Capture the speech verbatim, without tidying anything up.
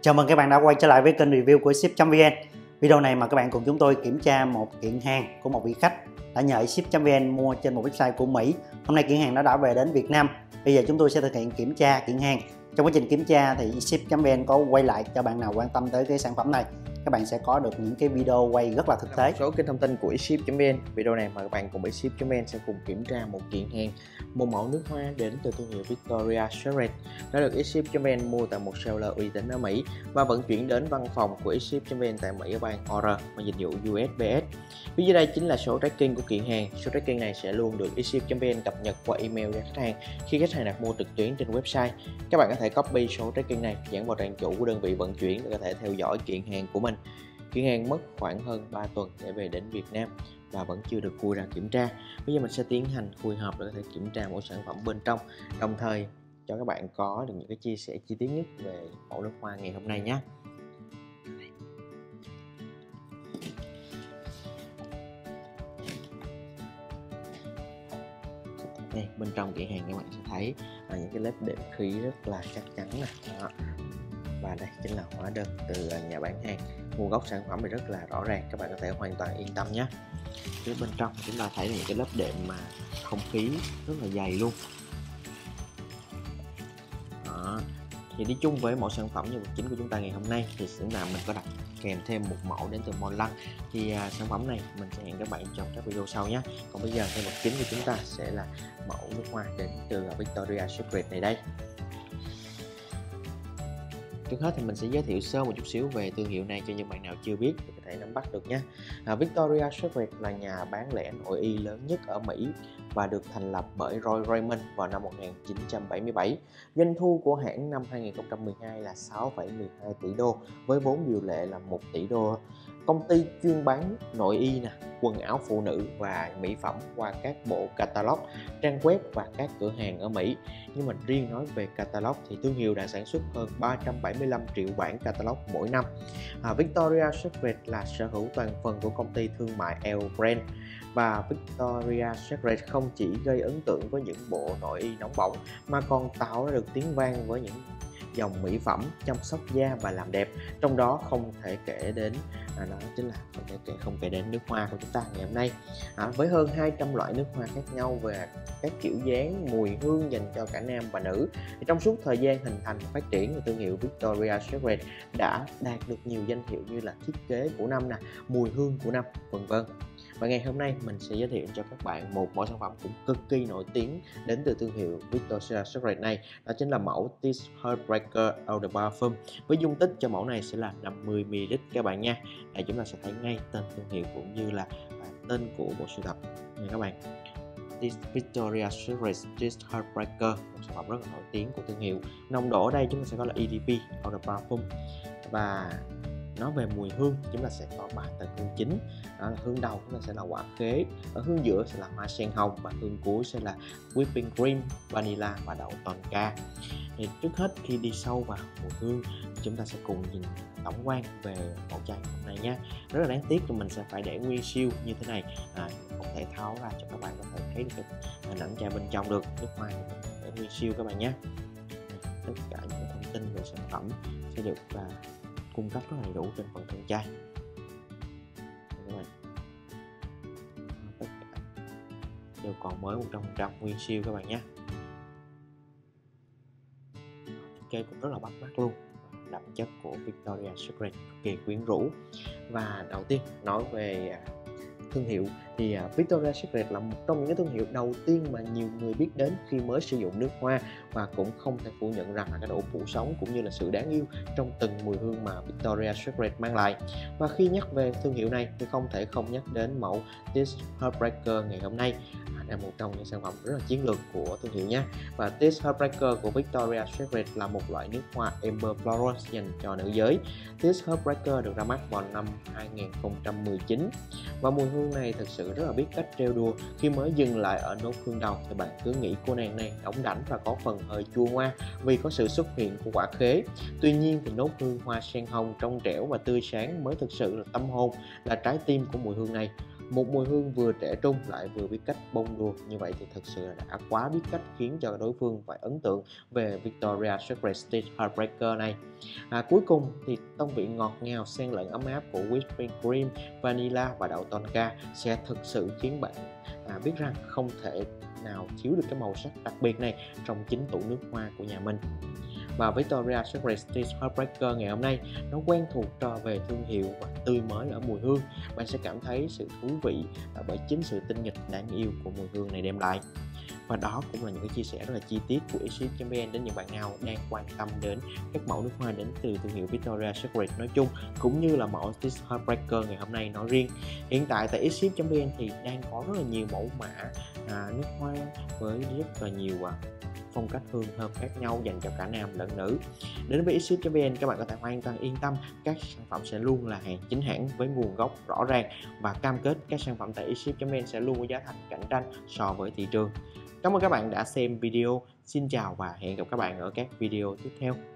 Chào mừng các bạn đã quay trở lại với kênh review của ship chấm vn. Video này mà các bạn cùng chúng tôi kiểm tra một kiện hàng của một vị khách đã nhờ ship chấm vn mua trên một website của Mỹ. Hôm nay kiện hàng nó đã về đến Việt Nam. Bây giờ chúng tôi sẽ thực hiện kiểm tra kiện hàng. Trong quá trình kiểm tra thì ship chấm vn có quay lại cho bạn nào quan tâm tới cái sản phẩm này. Các bạn sẽ có được những cái video quay rất là thực tế. Số kênh thông tin của ship chấm vn. Video này mời các bạn cùng với ship chấm vn sẽ cùng kiểm tra một kiện hàng, một mẫu nước hoa đến từ thương hiệu Victoria's Secret đã được ship chấm vn mua tại một seller uy tín ở Mỹ và vận chuyển đến văn phòng của ship chấm vn tại Mỹ ở bang Oregon và dịch vụ u ét pê ét. Phía dưới đây chính là số tracking của kiện hàng. Số tracking này sẽ luôn được ship chấm vn cập nhật qua email cho khách hàng khi khách hàng đặt mua trực tuyến trên website. Các bạn có thể copy số tracking này dẫn vào trang chủ của đơn vị vận chuyển để có thể theo dõi kiện hàng của mình. Kiện hàng mất khoảng hơn ba tuần để về đến Việt Nam và vẫn chưa được khui ra kiểm tra. Bây giờ mình sẽ tiến hành khui hộp để có thể kiểm tra mỗi sản phẩm bên trong, đồng thời cho các bạn có được những cái chia sẻ chi tiết nhất về mẫu nước hoa ngày hôm nay nhé. Đây, bên trong kiện hàng các bạn sẽ thấy là những cái lớp đệm khí rất là chắc chắn nè. Đó. Và đây chính là hóa đơn từ nhà bán hàng. Nguồn gốc sản phẩm thì rất là rõ ràng, các bạn có thể hoàn toàn yên tâm nhé. Phía bên trong chúng ta thấy những cái lớp đệm mà không khí rất là dày luôn. Đó. Thì đi chung với mẫu sản phẩm nhân vật chính của chúng ta ngày hôm nay thì sẽ là mình có đặt kèm thêm một mẫu đến từ Montblanc. Thì à, sản phẩm này mình sẽ hẹn các bạn trong các video sau nhé. Còn bây giờ nhân vật chính của chúng ta sẽ là mẫu nước hoa đến từ Victoria's Secret này đây. Trước hết thì mình sẽ giới thiệu sơ một chút xíu về thương hiệu này cho những bạn nào chưa biết để có thể nắm bắt được nhé. À, Victoria's Secret là nhà bán lẻ nội y lớn nhất ở Mỹ và được thành lập bởi Roy Raymond vào năm một nghìn chín trăm bảy mươi bảy. Doanh thu của hãng năm hai nghìn không trăm mười hai là sáu phẩy mười hai tỷ đô với vốn điều lệ là một tỷ đô. Công ty chuyên bán nội y, nè, quần áo phụ nữ và mỹ phẩm qua các bộ catalog, trang web và các cửa hàng ở Mỹ. Nhưng mà riêng nói về catalog thì thương hiệu đã sản xuất hơn ba trăm bảy mươi lăm triệu bản catalog mỗi năm. À, Victoria's Secret là sở hữu toàn phần của công ty thương mại L Brands. Và Victoria's Secret không chỉ gây ấn tượng với những bộ nội y nóng bỏng mà còn tạo ra được tiếng vang với những dòng mỹ phẩm chăm sóc da và làm đẹp, trong đó không thể kể đến à, đó chính là không thể kể không kể đến nước hoa của chúng ta ngày hôm nay. À, với hơn hai trăm loại nước hoa khác nhau về các kiểu dáng, mùi hương dành cho cả nam và nữ, thì trong suốt thời gian hình thành và phát triển, thương hiệu Victoria's Secret đã đạt được nhiều danh hiệu như là thiết kế của năm, nè, mùi hương của năm, vân vân. Và ngày hôm nay mình sẽ giới thiệu cho các bạn một mẫu sản phẩm cũng cực kỳ nổi tiếng đến từ thương hiệu Victoria's Secret này, đó chính là mẫu This Heartbreaker Eau de Parfum. Với dung tích cho mẫu này sẽ là năm mươi mi li lít các bạn nha. Đây chúng ta sẽ thấy ngay tên thương hiệu cũng như là à, tên của bộ sưu tập nha các bạn. This Victoria's Secret This Heartbreaker, một sản phẩm rất là nổi tiếng của thương hiệu. Nồng độ ở đây chúng ta sẽ có là e đê pê Eau de Parfum. Và nói về mùi hương chúng ta sẽ có ba tầng hương chính, đó là hương đầu chúng ta sẽ là quả khế, ở hương giữa sẽ là hoa sen hồng và hương cuối sẽ là whipping cream, vanilla và đậu tonka. Thì trước hết khi đi sâu vào mùi hương chúng ta sẽ cùng nhìn tổng quan về mẫu chai hôm nay nhé. Rất là đáng tiếc là mình sẽ phải để nguyên siêu như thế này, à, không thể tháo ra cho các bạn có thể thấy được cái nẵng chai bên trong được. Nước hoa để nguyên siêu các bạn nhé. Tất cả những thông tin về sản phẩm sẽ được là cung cấp rất đầy đủ trên phần thân chai. Các bạn, tất cả đều còn mới một trăm phần trăm nguyên siêu các bạn nhé. Thiết kế cũng rất là bắt mắt luôn, đậm chất của Victoria's Secret cực kỳ quyến rũ. Và đầu tiên nói về thương hiệu thì Victoria's Secret là một trong những cái thương hiệu đầu tiên mà nhiều người biết đến khi mới sử dụng nước hoa, và cũng không thể phủ nhận rằng là cái độ phủ sóng cũng như là sự đáng yêu trong từng mùi hương mà Victoria's Secret mang lại. Và khi nhắc về thương hiệu này thì không thể không nhắc đến mẫu This Heartbreaker ngày hôm nay, là một trong những sản phẩm rất là chiến lược của thương hiệu nhé. Và This Heartbreaker của Victoria's Secret là một loại nước hoa Amber Florence dành cho nữ giới. This Heartbreaker được ra mắt vào năm hai nghìn không trăm mười chín và mùi hương này thực sự rất là biết cách trêu đùa. Khi mới dừng lại ở nốt hương đầu thì bạn cứ nghĩ cô nàng này đỏng đảnh và có phần hơi chua ngoa vì có sự xuất hiện của quả khế. Tuy nhiên thì nốt hương hoa sen hồng trong trẻo và tươi sáng mới thực sự là tâm hồn, là trái tim của mùi hương này. Một mùi hương vừa trẻ trung lại vừa biết cách bông đùa như vậy thì thật sự là đã quá biết cách khiến cho đối phương phải ấn tượng về Victoria's Secret Stitch Heartbreaker này. À, cuối cùng thì tông vị ngọt ngào xen lẫn ấm áp của whipping cream, vanilla và đậu tonka sẽ thực sự khiến bạn à, biết rằng không thể nào thiếu được cái màu sắc đặc biệt này trong chính tủ nước hoa của nhà mình. Và Victoria's Secret Stitch Heartbreaker ngày hôm nay nó quen thuộc trở về thương hiệu và tươi mới ở mùi hương. Bạn sẽ cảm thấy sự thú vị bởi chính sự tinh nghịch đáng yêu của mùi hương này đem lại. Và đó cũng là những cái chia sẻ rất là chi tiết của Exhib chấm vn đến những bạn nào đang quan tâm đến các mẫu nước hoa đến từ thương hiệu Victoria's Secret nói chung, cũng như là mẫu Stitch Heartbreaker ngày hôm nay nói riêng. Hiện tại tại Exhib chấm vn thì đang có rất là nhiều mẫu mã à, nước hoa với rất là nhiều à, phong cách hương thơm khác nhau dành cho cả nam lẫn nữ. Đến với Exhib chấm vn các bạn có thể hoàn toàn yên tâm, các sản phẩm sẽ luôn là hàng chính hãng với nguồn gốc rõ ràng và cam kết các sản phẩm tại Exhib chấm vn sẽ luôn có giá thành cạnh tranh so với thị trường. Cảm ơn các bạn đã xem video. Xin chào và hẹn gặp các bạn ở các video tiếp theo.